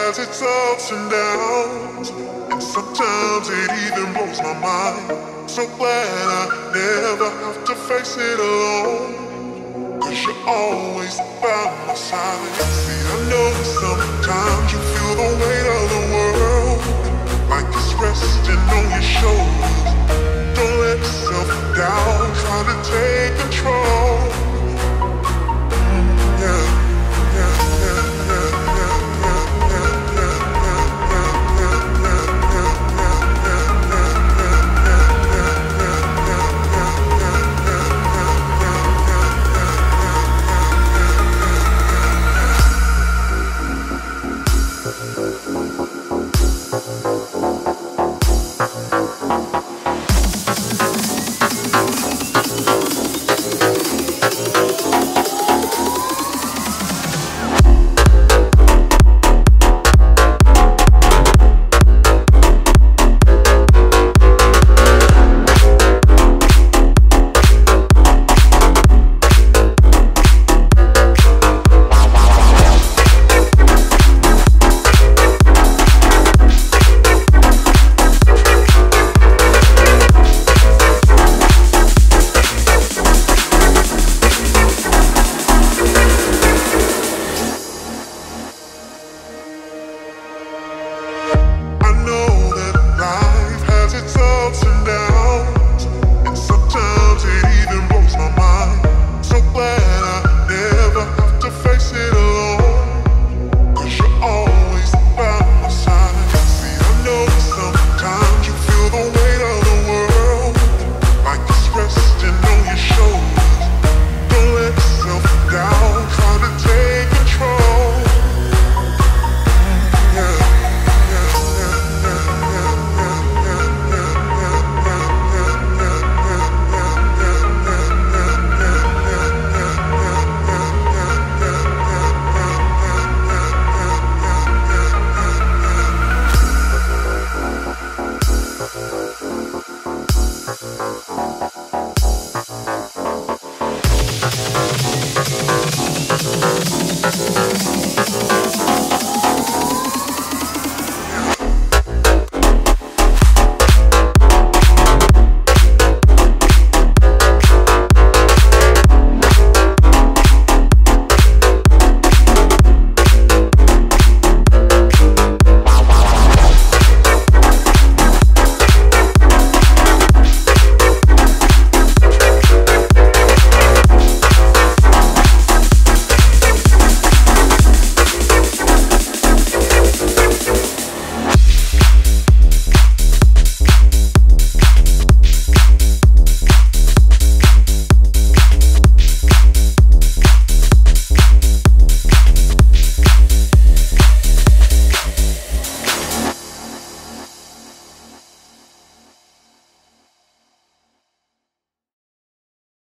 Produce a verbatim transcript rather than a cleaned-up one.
has its ups and downs, and sometimes it even blows my mind. So glad I never have to face it alone, 'cause you're always by my side. See, I know sometimes you feel the weight of the world, like it's resting on your shoulders. Don't let yourself down, try to take control.